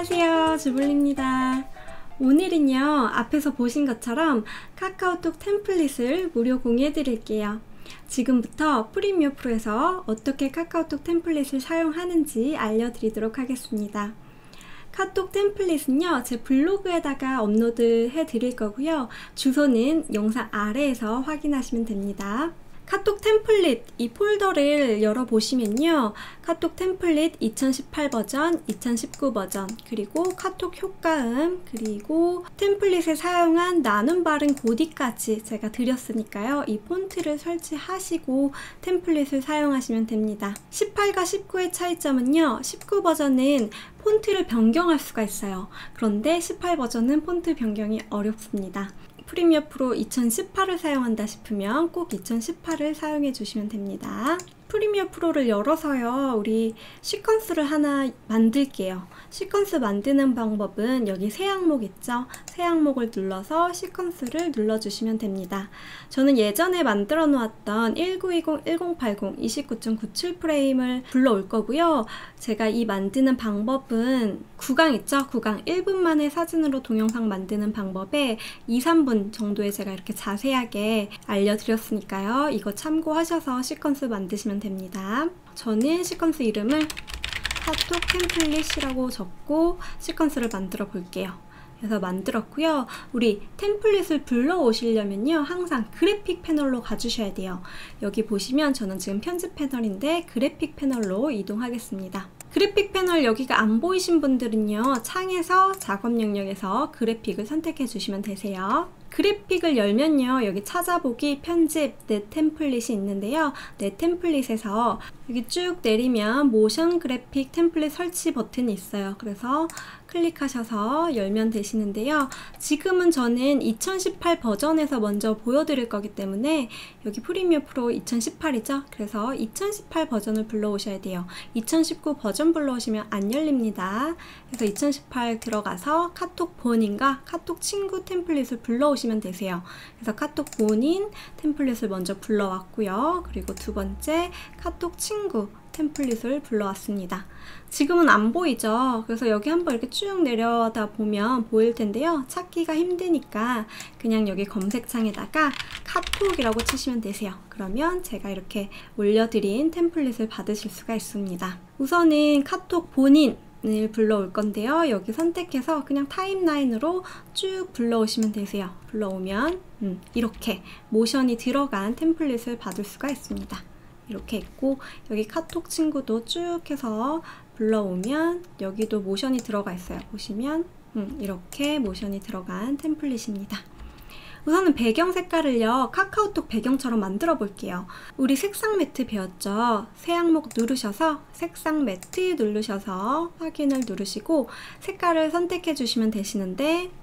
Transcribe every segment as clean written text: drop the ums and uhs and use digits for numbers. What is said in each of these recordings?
안녕하세요, 주블리입니다. 오늘은요, 앞에서 보신 것처럼 카카오톡 템플릿을 무료 공유해 드릴게요. 지금부터 프리미어 프로에서 어떻게 카카오톡 템플릿을 사용하는지 알려드리도록 하겠습니다. 카톡 템플릿은요, 제 블로그에다가 업로드 해 드릴 거고요. 주소는 영상 아래에서 확인하시면 됩니다. 카톡 템플릿 이 폴더를 열어보시면요, 카톡 템플릿 2018 버전, 2019 버전, 그리고 카톡 효과음, 그리고 템플릿에 사용한 나눔 발음 고디까지 제가 드렸으니까요, 이 폰트를 설치하시고 템플릿을 사용하시면 됩니다. 18과 19의 차이점은요, 19 버전은 폰트를 변경할 수가 있어요. 그런데 18 버전은 폰트 변경이 어렵습니다. 프리미어 프로 2018을 사용한다 싶으면 꼭 2018을 사용해 주시면 됩니다. 프리미어 프로를 열어서요, 우리 시퀀스를 하나 만들게요. 시퀀스 만드는 방법은 여기 새 항목 있죠? 새 항목을 눌러서 시퀀스를 눌러주시면 됩니다. 저는 예전에 만들어 놓았던 1920, 1080, 29.97 프레임을 불러올 거고요. 제가 이 만드는 방법은 구강 있죠? 구강 1분 만에 사진으로 동영상 만드는 방법에 2~3분 정도에 제가 이렇게 자세하게 알려드렸으니까요. 이거 참고하셔서 시퀀스 만드시면 됩니다. 저는 시퀀스 이름을 카톡 템플릿이라고 적고 시퀀스를 만들어 볼게요. 그래서 만들었고요. 우리 템플릿을 불러오시려면요, 항상 그래픽 패널로 가주셔야 돼요. 여기 보시면 저는 지금 편집 패널인데 그래픽 패널로 이동하겠습니다. 그래픽 패널 여기가 안 보이신 분들은요, 창에서 작업 영역에서 그래픽을 선택해 주시면 되세요. 그래픽을 열면요, 여기 찾아보기, 편집, 내 템플릿이 있는데요. 내 템플릿에서 여기 쭉 내리면 모션 그래픽 템플릿 설치 버튼이 있어요. 그래서 클릭하셔서 열면 되시는데요. 지금은 저는 2018 버전에서 먼저 보여드릴 거기 때문에 여기 프리미어 프로 2018이죠. 그래서 2018 버전을 불러오셔야 돼요. 2019 버전 불러오시면 안 열립니다. 그래서 2018 들어가서 카톡 본인과 카톡 친구 템플릿을 불러오시면 되세요. 그래서 카톡 본인 템플릿을 먼저 불러왔고요. 그리고 두 번째 카톡 친구 템플릿을 불러왔습니다. 지금은 안 보이죠? 그래서 여기 한번 이렇게 쭉 내려다 보면 보일 텐데요. 찾기가 힘드니까 그냥 여기 검색창에다가 카톡이라고 치시면 되세요. 그러면 제가 이렇게 올려드린 템플릿을 받으실 수가 있습니다. 우선은 카톡 본인을 불러올 건데요. 여기 선택해서 그냥 타임라인으로 쭉 불러오시면 되세요. 불러오면 이렇게 모션이 들어간 템플릿을 받을 수가 있습니다. 이렇게 있고, 여기 카톡 친구도 쭉 해서 불러오면 여기도 모션이 들어가 있어요. 보시면 이렇게 모션이 들어간 템플릿입니다. 우선은 배경 색깔을요, 카카오톡 배경처럼 만들어 볼게요. 우리 색상 매트 배웠죠? 새 항목 누르셔서 색상 매트 누르셔서 확인을 누르시고 색깔을 선택해 주시면 되시는데,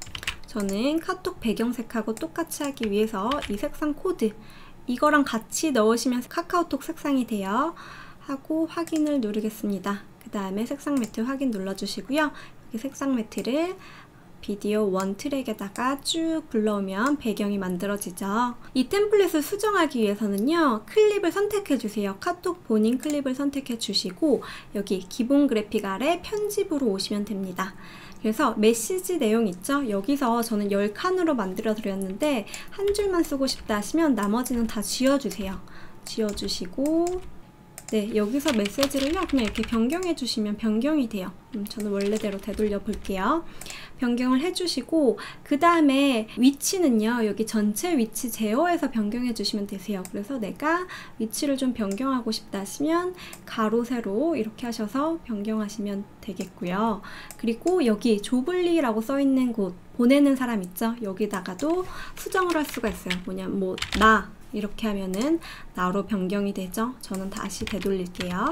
저는 카톡 배경색하고 똑같이 하기 위해서 이 색상 코드 이거랑 같이 넣으시면 카카오톡 색상이 돼요. 하고 확인을 누르겠습니다. 그 다음에 색상 매트 확인 눌러주시고요. 여기 색상 매트를 비디오 원 트랙에다가 쭉 불러오면 배경이 만들어지죠. 이 템플릿을 수정하기 위해서는요, 클립을 선택해 주세요. 카톡 본인 클립을 선택해 주시고 여기 기본 그래픽 아래 편집으로 오시면 됩니다. 그래서 메시지 내용 있죠? 여기서 저는 10칸으로 만들어 드렸는데 한 줄만 쓰고 싶다 하시면 나머지는 다 지워주세요. 지워주시고, 네, 여기서 메시지를요, 그냥 이렇게 변경해 주시면 변경이 돼요. 저는 원래대로 되돌려 볼게요. 변경을 해주시고, 그 다음에 위치는요, 여기 전체 위치 제어해서 변경해 주시면 되세요. 그래서 내가 위치를 좀 변경하고 싶다 하시면 가로 세로 이렇게 하셔서 변경하시면 되겠고요. 그리고 여기 조블리라고 써 있는 곳, 보내는 사람 있죠? 여기다가도 수정을 할 수가 있어요. 뭐냐면 뭐 나 이렇게 하면은 나로 변경이 되죠. 저는 다시 되돌릴게요.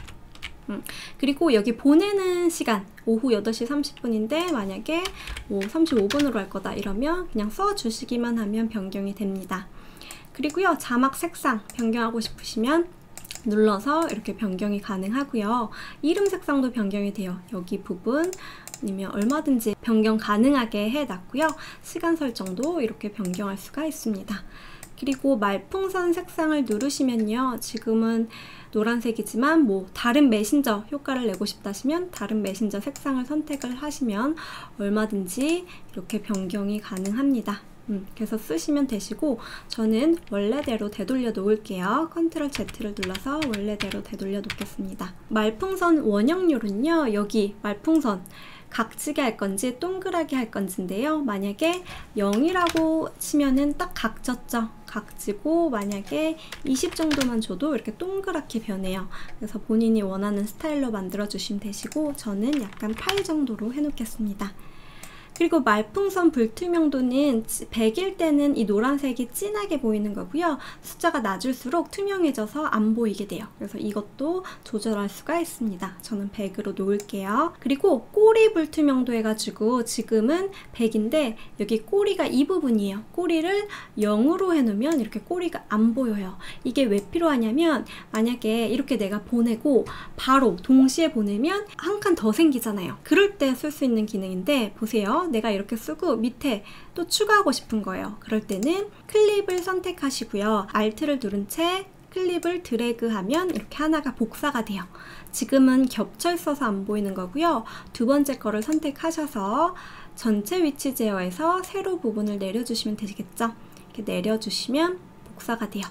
그리고 여기 보내는 시간 오후 8시 30분인데 만약에 뭐 35분으로 할 거다 이러면 그냥 써주시기만 하면 변경이 됩니다. 그리고요, 자막 색상 변경하고 싶으시면 눌러서 이렇게 변경이 가능하고요. 이름 색상도 변경이 돼요. 여기 부분 아니면 얼마든지 변경 가능하게 해놨고요. 시간 설정도 이렇게 변경할 수가 있습니다. 그리고 말풍선 색상을 누르시면요, 지금은 노란색이지만 뭐 다른 메신저 효과를 내고 싶다 하시면 다른 메신저 색상을 선택을 하시면 얼마든지 이렇게 변경이 가능합니다. 그래서 쓰시면 되시고, 저는 원래대로 되돌려 놓을게요. 컨트롤 Z를 눌러서 원래대로 되돌려 놓겠습니다. 말풍선 원형률은요, 여기 말풍선 각지게 할 건지 동그랗게 할 건지인데요, 만약에 0이라고 치면은 딱 각졌죠. 각지고 만약에 20 정도만 줘도 이렇게 동그랗게 변해요. 그래서 본인이 원하는 스타일로 만들어 주시면 되시고, 저는 약간 8 정도로 해 놓겠습니다. 그리고 말풍선 불투명도는 100일 때는 이 노란색이 진하게 보이는 거고요. 숫자가 낮을수록 투명해져서 안 보이게 돼요. 그래서 이것도 조절할 수가 있습니다. 저는 100으로 놓을게요. 그리고 꼬리 불투명도 해가지고 지금은 100인데 여기 꼬리가 이 부분이에요. 꼬리를 0으로 해놓으면 이렇게 꼬리가 안 보여요. 이게 왜 필요하냐면, 만약에 이렇게 내가 보내고 바로 동시에 보내면 한 칸 더 생기잖아요. 그럴 때 쓸 수 있는 기능인데, 보세요. 내가 이렇게 쓰고 밑에 또 추가하고 싶은 거예요. 그럴 때는 클립을 선택하시고요. Alt를 누른 채 클립을 드래그하면 이렇게 하나가 복사가 돼요. 지금은 겹쳐 있어서 안 보이는 거고요. 두 번째 거를 선택하셔서 전체 위치 제어에서 세로 부분을 내려주시면 되겠죠. 이렇게 내려주시면 복사가 돼요.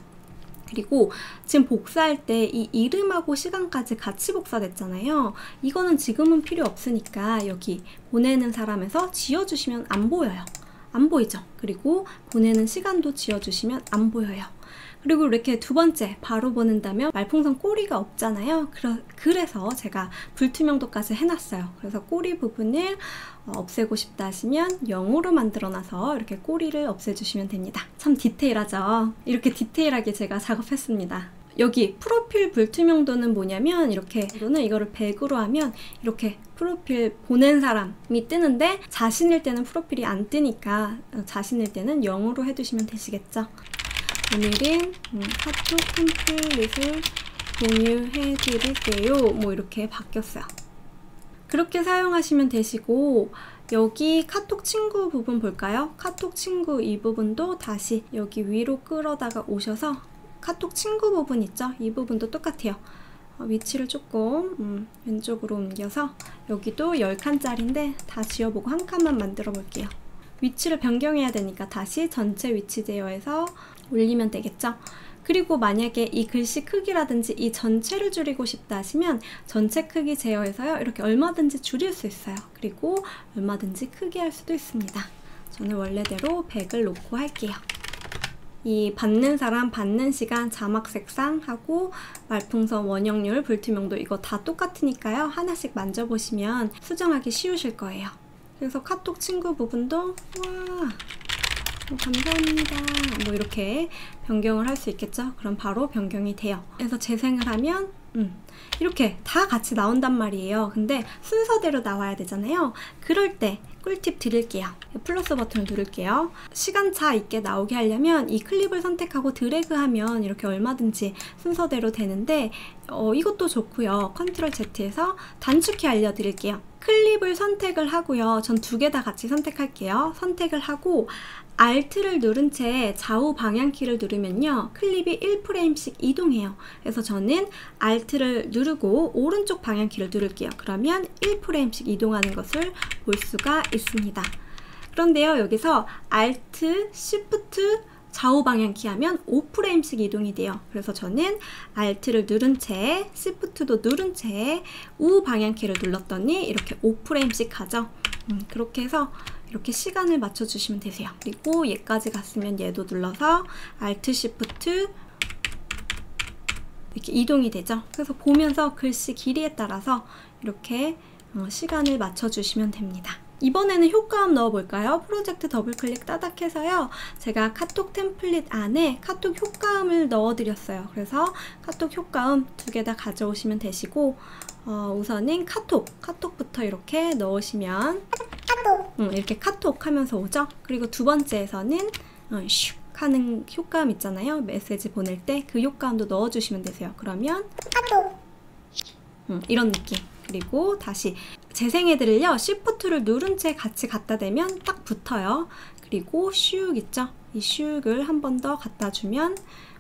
그리고 지금 복사할 때 이 이름하고 시간까지 같이 복사됐잖아요. 이거는 지금은 필요 없으니까 여기 보내는 사람에서 지워주시면 안 보여요. 안 보이죠? 그리고 보내는 시간도 지워주시면 안 보여요. 그리고 이렇게 두 번째 바로 보낸다면 말풍선 꼬리가 없잖아요. 그래서 제가 불투명도까지 해놨어요. 그래서 꼬리 부분을 없애고 싶다 하시면 0으로 만들어놔서 이렇게 꼬리를 없애주시면 됩니다. 참 디테일하죠? 이렇게 디테일하게 제가 작업했습니다. 여기 프로필 불투명도는 뭐냐면, 이렇게 이거를 100으로 하면 이렇게 프로필 보낸 사람이 뜨는데, 자신일 때는 프로필이 안 뜨니까 자신일 때는 0으로 해두시면 되시겠죠? 오늘은 카톡 템플릿을 공유해 드릴게요. 뭐 이렇게 바뀌었어요. 그렇게 사용하시면 되시고, 여기 카톡 친구 부분 볼까요? 카톡 친구 이 부분도 다시 여기 위로 끌어다가 오셔서 카톡 친구 부분 있죠? 이 부분도 똑같아요. 위치를 조금 왼쪽으로 옮겨서 여기도 10칸짜리인데 다 지워보고 한 칸만 만들어 볼게요. 위치를 변경해야 되니까 다시 전체 위치 제어에서 올리면 되겠죠? 그리고 만약에 이 글씨 크기라든지 이 전체를 줄이고 싶다 하시면 전체 크기 제어해서요, 이렇게 얼마든지 줄일 수 있어요. 그리고 얼마든지 크게 할 수도 있습니다. 저는 원래대로 100을 놓고 할게요. 이 받는 사람, 받는 시간, 자막 색상하고 말풍선 원형률, 불투명도 이거 다 똑같으니까요. 하나씩 만져보시면 수정하기 쉬우실 거예요. 그래서 카톡 친구 부분도 와 감사합니다 뭐 이렇게 변경을 할 수 있겠죠. 그럼 바로 변경이 돼요. 그래서 재생을 하면 이렇게 다 같이 나온단 말이에요. 근데 순서대로 나와야 되잖아요. 그럴 때 꿀팁 드릴게요. 플러스 버튼을 누를게요. 시간차 있게 나오게 하려면 이 클립을 선택하고 드래그하면 이렇게 얼마든지 순서대로 되는데, 이것도 좋고요. 컨트롤 Z에서 단축키 알려드릴게요. 클립을 선택을 하고요. 전 두 개 다 같이 선택할게요. 선택을 하고 Alt를 누른 채 좌우 방향키를 누르면요, 클립이 1프레임씩 이동해요. 그래서 저는 Alt를 누르고 오른쪽 방향키를 누를게요. 그러면 1프레임씩 이동하는 것을 볼 수가 있습니다. 그런데요, 여기서 Alt, Shift, 좌우 방향키 하면 5프레임씩 이동이 돼요. 그래서 저는 Alt를 누른 채, Shift도 누른 채 우 방향키를 눌렀더니 이렇게 5프레임씩 가죠. 그렇게 해서 이렇게 시간을 맞춰주시면 되세요. 그리고 얘까지 갔으면 얘도 눌러서 Alt, Shift 이렇게 이동이 되죠. 그래서 보면서 글씨 길이에 따라서 이렇게 시간을 맞춰주시면 됩니다. 이번에는 효과음 넣어볼까요? 프로젝트 더블클릭 따닥 해서요, 제가 카톡 템플릿 안에 카톡 효과음을 넣어드렸어요. 그래서 카톡 효과음 두 개 다 가져오시면 되시고, 우선은 카톡부터 이렇게 넣으시면 이렇게 카톡 하면서 오죠. 그리고 두 번째에서는 슉 하는 효과음 있잖아요. 메시지 보낼 때 그 효과음도 넣어주시면 되세요. 그러면 이런 느낌. 그리고 다시 재생애들을요, Shift를 누른 채 같이 갖다 대면 딱 붙어요. 그리고 슉 있죠. 이 슉을 한 번 더 갖다 주면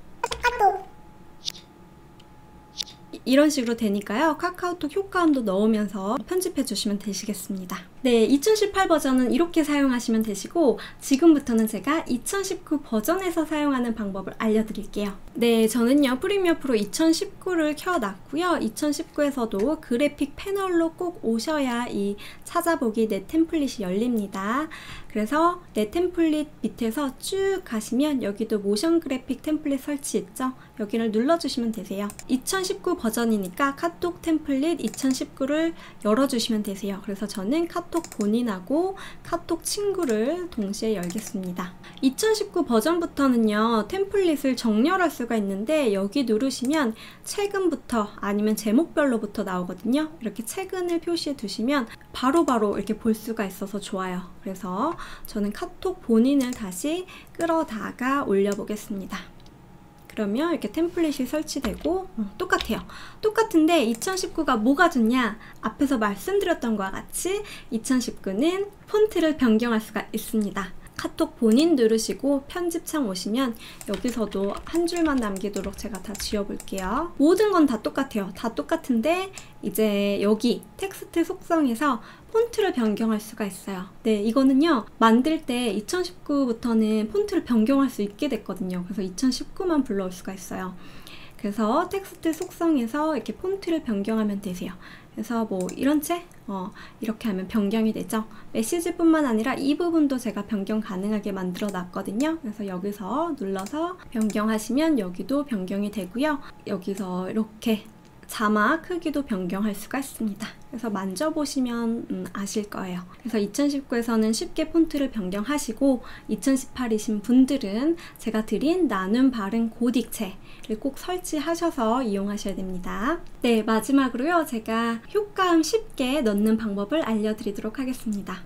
이런 식으로 되니까요. 카카오톡 효과음도 넣으면서 편집해 주시면 되시겠습니다. 네, 2018 버전은 이렇게 사용하시면 되시고 지금부터는 제가 2019 버전에서 사용하는 방법을 알려드릴게요. 네, 저는요 프리미어 프로 2019를 켜놨고요. 2019에서도 그래픽 패널로 꼭 오셔야 이 찾아보기 내 템플릿이 열립니다. 그래서 내 템플릿 밑에서 쭉 가시면 여기도 모션 그래픽 템플릿 설치 있죠? 여기를 눌러주시면 되세요. 2019 버전이니까 카톡 템플릿 2019를 열어주시면 되세요. 그래서 저는 카톡 본인하고 카톡 친구를 동시에 열겠습니다. 2019 버전부터는요 템플릿을 정렬할 수가 있는데 여기 누르시면 최근부터 아니면 제목별로부터 나오거든요. 이렇게 최근을 표시해 두시면 바로바로 이렇게 볼 수가 있어서 좋아요. 그래서 저는 카톡 본인을 다시 끌어다가 올려보겠습니다. 그러면 이렇게 템플릿이 설치되고 똑같아요. 똑같은데 2019가 뭐가 좋냐? 앞에서 말씀드렸던 것과 같이 2019는 폰트를 변경할 수가 있습니다. 카톡 본인 누르시고 편집창 오시면 여기서도 한 줄만 남기도록 제가 다 지워볼게요. 모든 건 다 똑같아요. 다 똑같은데 이제 여기 텍스트 속성에서 폰트를 변경할 수가 있어요. 네, 이거는요 만들 때 2019부터는 폰트를 변경할 수 있게 됐거든요. 그래서 2019만 불러올 수가 있어요. 그래서 텍스트 속성에서 이렇게 폰트를 변경하면 되세요. 그래서 뭐 이런 책 이렇게 하면 변경이 되죠. 메시지뿐만 아니라 이 부분도 제가 변경 가능하게 만들어 놨거든요. 그래서 여기서 눌러서 변경하시면 여기도 변경이 되고요. 여기서 이렇게 자막 크기도 변경할 수가 있습니다. 그래서 만져보시면 아실 거예요. 그래서 2019에서는 쉽게 폰트를 변경하시고 2018이신 분들은 제가 드린 나눔 발음 고딕체를 꼭 설치하셔서 이용하셔야 됩니다. 네, 마지막으로요. 제가 효과음 쉽게 넣는 방법을 알려드리도록 하겠습니다.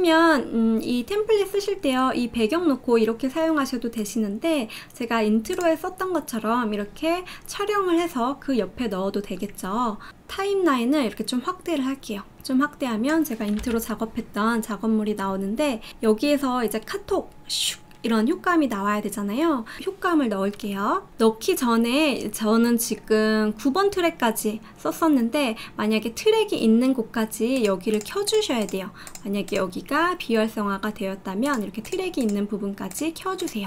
보시면 이 템플릿 쓰실 때요 이 배경 놓고 이렇게 사용하셔도 되시는데 제가 인트로에 썼던 것처럼 이렇게 촬영을 해서 그 옆에 넣어도 되겠죠. 타임라인을 이렇게 좀 확대를 할게요. 좀 확대하면 제가 인트로 작업했던 작업물이 나오는데 여기에서 이제 카톡 슉 이런 효과음이 나와야 되잖아요. 효과음을 넣을게요. 넣기 전에 저는 지금 9번 트랙까지 썼었는데 만약에 트랙이 있는 곳까지 여기를 켜주셔야 돼요. 만약에 여기가 비활성화가 되었다면 이렇게 트랙이 있는 부분까지 켜주세요.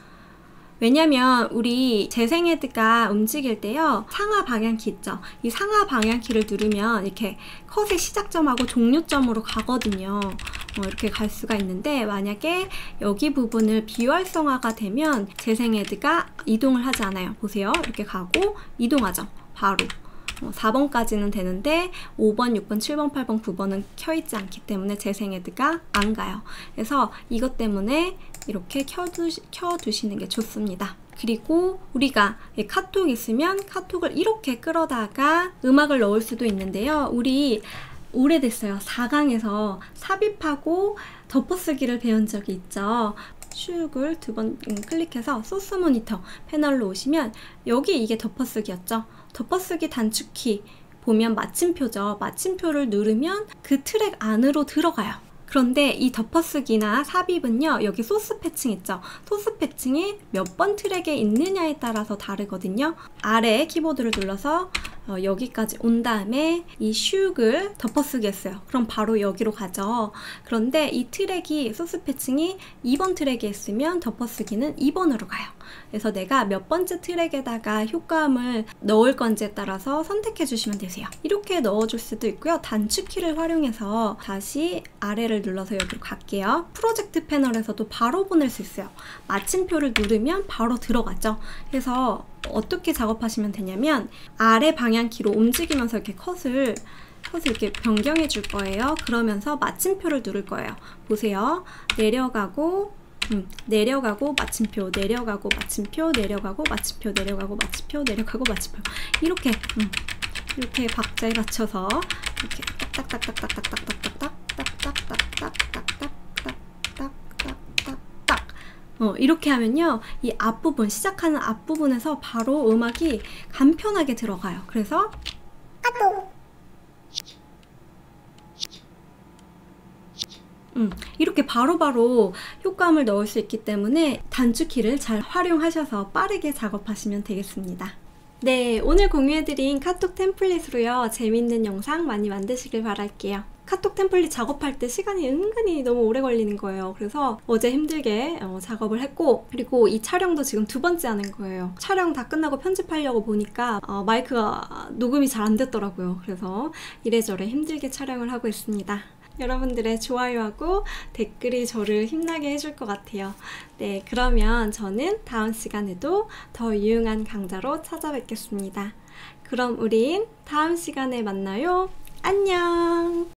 왜냐면 우리 재생헤드가 움직일 때요 상하 방향키 있죠. 이 상하 방향키를 누르면 이렇게 컷의 시작점하고 종료점으로 가거든요. 이렇게 갈 수가 있는데 만약에 여기 부분을 비활성화가 되면 재생헤드가 이동을 하지 않아요. 보세요. 이렇게 가고 이동하죠. 바로 4번까지는 되는데 5번, 6번, 7번, 8번, 9번은 켜있지 않기 때문에 재생헤드가 안 가요. 그래서 이것 때문에 이렇게 켜두시는 게 좋습니다. 그리고 우리가 카톡 있으면 카톡을 이렇게 끌어다가 음악을 넣을 수도 있는데요. 우리 오래됐어요. 4강에서 삽입하고 덮어쓰기를 배운 적이 있죠. 슉을 2번 클릭해서 소스 모니터 패널로 오시면 여기 이게 덮어쓰기였죠. 덮어쓰기 단축키 보면 마침표죠. 마침표를 누르면 그 트랙 안으로 들어가요. 그런데 이 덮어쓰기나 삽입은요 여기 소스 패칭 있죠. 소스 패칭이 몇 번 트랙에 있느냐에 따라서 다르거든요. 아래 키보드를 눌러서 여기까지 온 다음에 이 슉을 덮어쓰기 했어요. 그럼 바로 여기로 가죠. 그런데 이 트랙이 소스 패칭이 2번 트랙에 있으면 덮어쓰기는 2번으로 가요. 그래서 내가 몇 번째 트랙에다가 효과음을 넣을 건지에 따라서 선택해 주시면 되세요. 이렇게 넣어줄 수도 있고요. 단축키를 활용해서 다시 아래를 눌러서 여기로 갈게요. 프로젝트 패널에서도 바로 보낼 수 있어요. 마침표를 누르면 바로 들어가죠. 그래서 어떻게 작업하시면 되냐면 아래 방향키로 움직이면서 이렇게 컷을 이렇게 변경해 줄 거예요. 그러면서 마침표를 누를 거예요. 보세요. 내려가고 마침표, 내려가고 마침표, 내려가고 마침표, 내려가고 마침표, 내려가고 마침표. 이렇게 박자에 맞춰서 이렇게 이렇게 하면요 이 앞부분 시작하는 앞부분에서 바로 음악이 간편하게 들어가요. 그래서 이렇게 바로바로 효과음을 넣을 수 있기 때문에 단축키를 잘 활용하셔서 빠르게 작업하시면 되겠습니다. 네, 오늘 공유해드린 카톡 템플릿으로요, 재밌는 영상 많이 만드시길 바랄게요. 카톡 템플릿 작업할 때 시간이 은근히 너무 오래 걸리는 거예요. 그래서 어제 힘들게 작업을 했고, 그리고 이 촬영도 지금 2번째 하는 거예요. 촬영 다 끝나고 편집하려고 보니까 마이크가 녹음이 잘 안 됐더라고요. 그래서 이래저래 힘들게 촬영을 하고 있습니다. 여러분들의 좋아요하고 댓글이 저를 힘나게 해줄 것 같아요. 네, 그러면 저는 다음 시간에도 더 유용한 강좌로 찾아뵙겠습니다. 그럼 우린 다음 시간에 만나요. 안녕!